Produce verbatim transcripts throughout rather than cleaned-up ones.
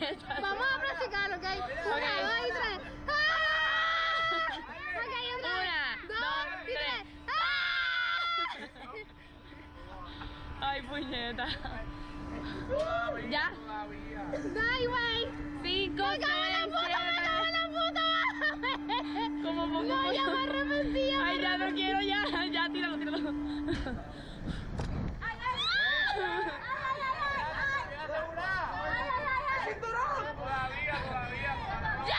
Vamos a practicar, ¿ok? Una, Okay. dos y tres. ¡Ah! Ok, otra vez. Una, dos, dos, y tres. ¡Ah! Ay, puñeta. ¿Ya? ¡Dai, güey! Cinco, ¡Me cago en la seis, puta! ¡Me cago en siete. la puta! ¡Bájame! Como poco. No, ya me arrepentí. ya me Ay, ya no arrepentí. quiero, ya. Ya, tíralo, tíralo. ¡Ay, ay, ay! ¡Ay, ay, ay! ¡Ay, ay, ay! Todavía, todavía. ¡Ya!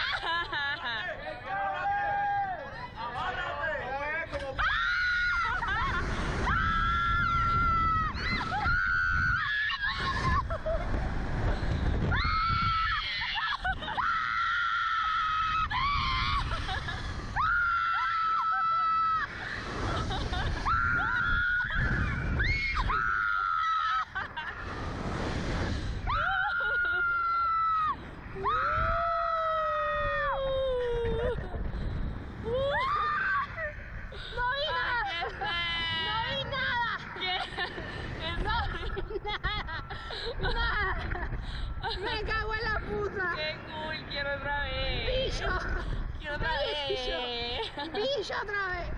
¡No vi nada! Ay, qué ¡No vi nada! ¿Qué? ¡No vi nada! ¡Nada! ¡Me cago en la puta! ¡Qué cool! Quiero otra vez. ¡Bicho! Quiero otra ¡Bicho! vez. ¡Bicho otra vez!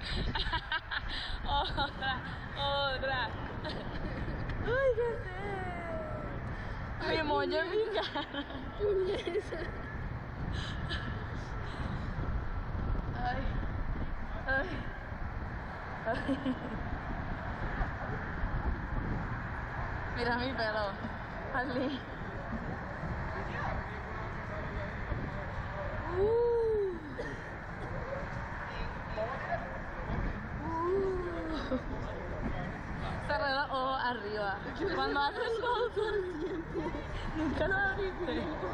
Otra, otra. Ay, qué sé. Me moño en mi cara. ¡Puñeta! Ay. Ay. Ay. Mira mi pelo. Ali. Uh. Uh. Cerré los ojos arriba. Cuando haces todo todo el tiempo. Nunca lo abriste.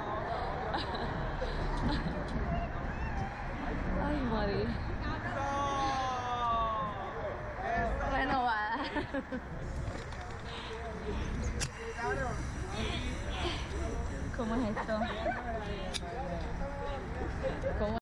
Ay, morí. Renovada. ¿Cómo es esto? ¿Cómo?